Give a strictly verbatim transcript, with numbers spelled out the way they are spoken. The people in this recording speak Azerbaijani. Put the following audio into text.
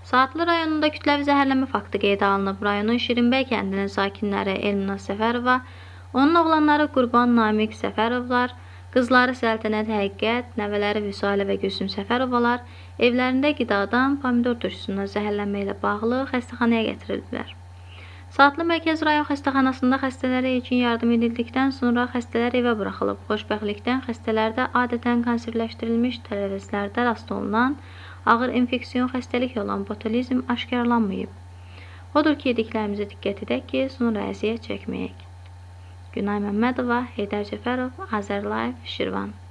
Saatlı rayonunda kütləvi zəhərlənmə faktı qeydə alınıb. Rayonun Şirinbəy kəndinin sakinləri Elmina Səfərova, onun oğlanları Qurban Namiq Səfərovlar, qızları Səltənət Həqiqət, nəvələri Vüsalə və Gülsüm Səfərovalar evlərində qidadan pomidor turşusundan zəhərlənmə ilə bağlı xəstəxanaya gətiriliblər. Saatlı Mərkəz rayon xəstəxanasında xəstələrə ilkin yardım edildikdən sonra xəstələr evə buraxılıb. Xoşbəxtlikdən xəstələrdə adətən konservləşdirilmiş tərəvəzlərdə rast olunan ağır infeksiyon xəstəlik olan botulizm aşkarlanmayıb. Odur ki, yediklərimizə diqqət edək ki, sonra əziyyət çəkməyək. Günay Məmmədova, Heydər Cəfərov, Azərlife, Şirvan.